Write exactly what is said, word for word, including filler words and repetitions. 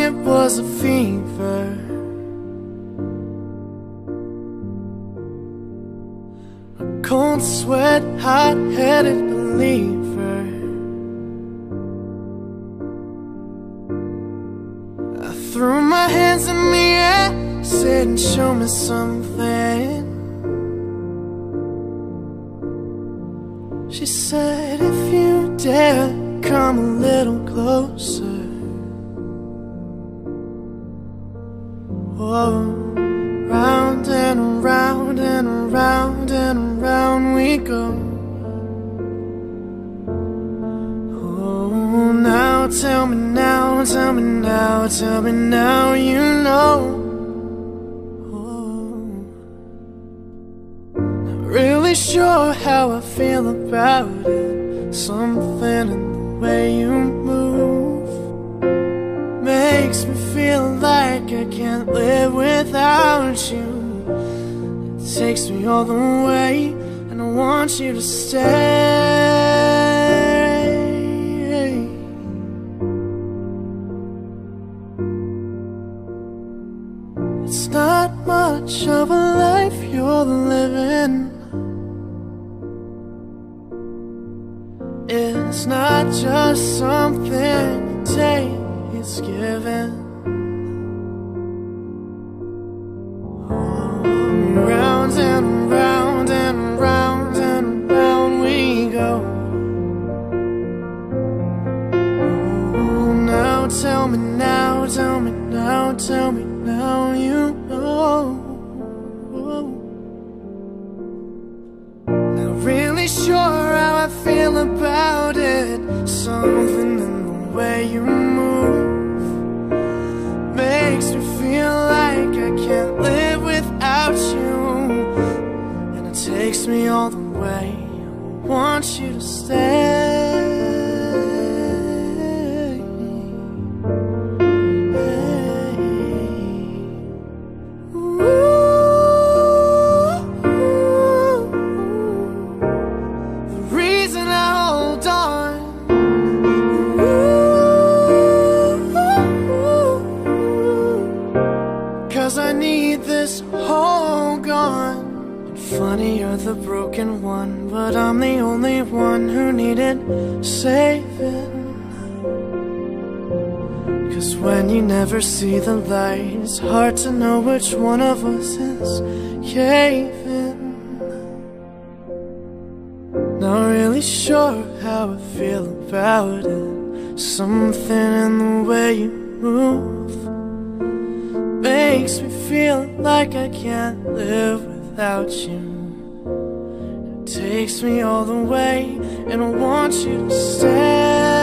it was a fever. A cold sweat, hot-headed believer. I threw my hands in the air, said, show me something. She said, if you dare, come a little closer. Oh, round and around and around and around we go. Oh, now tell me now, tell me now, tell me now you know. Oh, not really sure how I feel about it. Something in the way you move makes me feel like I can't live without you. It takes me all the way, and I want you to stay. It's not much of a life you're living. It's not just something you take, it's given. Oh, round and round and round and round we go. Oh, now tell me now, tell me now, tell me now you know. Not really sure how I feel about it. Something in the way you move makes me feel like I can't live without you. And it takes me all the way. I want you to stay. I need this hole gone. Funny, you're the broken one, but I'm the only one who needed saving. Cause when you never see the light, it's hard to know which one of us is caving. Not really sure how I feel about it. Something in the way you move makes me feel like I can't live without you. It takes me all the way, and I want you to stay.